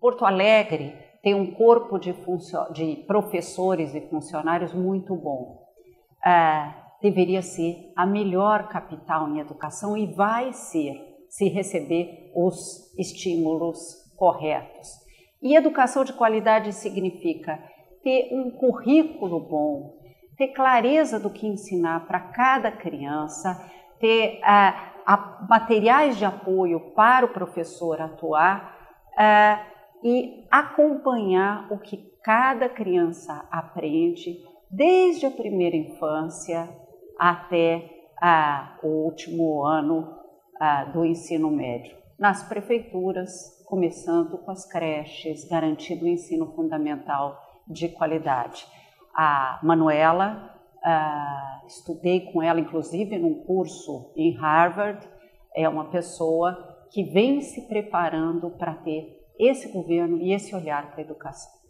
Porto Alegre tem um corpo de professores e funcionários muito bom. Deveria ser a melhor capital em educação e vai ser, se receber os estímulos corretos. E educação de qualidade significa ter um currículo bom, ter clareza do que ensinar para cada criança, ter materiais de apoio para o professor atuar e acompanhar o que cada criança aprende desde a primeira infância até o último ano do ensino médio. Nas prefeituras, começando com as creches, garantindo o ensino fundamental de qualidade. A Manuela, estudei com ela inclusive num curso em Harvard, é uma pessoa que vem se preparando para ter esse governo e esse olhar para a educação.